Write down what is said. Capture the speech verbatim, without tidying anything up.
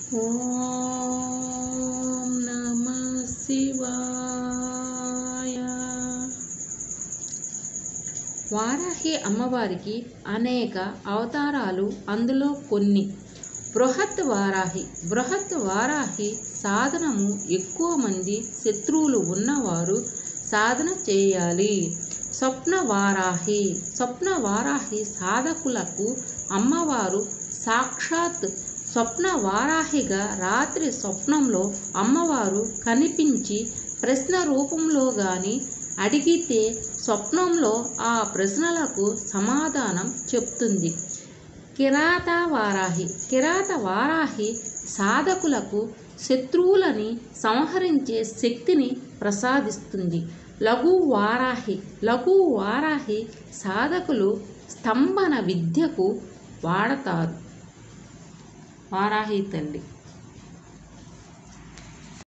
ఓం నమః శివాయ. వారాహి అమ్మవారికి అనేక అవతారాలు. అందులో కొన్ని బృహత్ వారాహి. బృహత్ వారాహి సాధనము ఎక్కువ మంది శత్రువులు ఉన్నవారు సాధన చేయాలి. స్వప్న వారాహి. స్వప్న వారాహి సాధకులకు అమ్మవారు సాక్షాత్ స్వప్న వారాహిగా రాత్రి స్వప్నంలో అమ్మవారు కనిపించి ప్రశ్న రూపంలో గాని అడిగితే స్వప్నంలో ఆ ప్రశ్నలకు సమాధానం చెప్తుంది. కిరాత వారాహి. కిరాత వారాహి సాధకులకు శత్రువులని సంహరించే శక్తిని ప్రసాదిస్తుంది. లఘు వారాహి. లఘు వారాహి సాధకులు స్తంభన విద్యకు వాడతారు. వారాహి తల్లి.